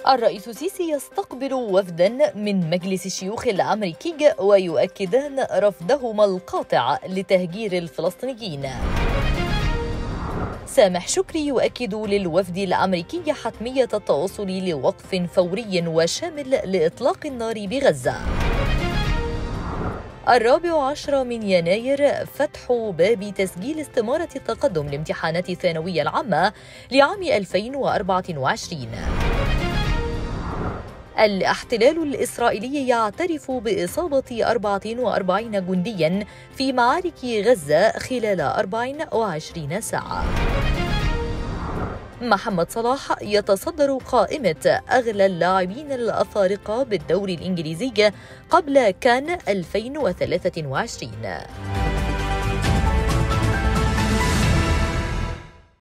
الرئيس السيسي يستقبل وفداً من مجلس الشيوخ الأمريكي ويؤكدان رفضهما القاطع لتهجير الفلسطينيين. سامح شكري يؤكد للوفد الأمريكي حتمية التوصل لوقف فوري وشامل لإطلاق النار بغزة. 14 من يناير فتح باب تسجيل استمارة التقدم لامتحانات الثانوية العامة لعام 2024. الاحتلال الإسرائيلي يعترف بإصابة 44 جندياً في معارك غزة خلال 24 ساعة. محمد صلاح يتصدر قائمة أغلى اللاعبين الأفارقة بالدوري الإنجليزي قبل كان 2023.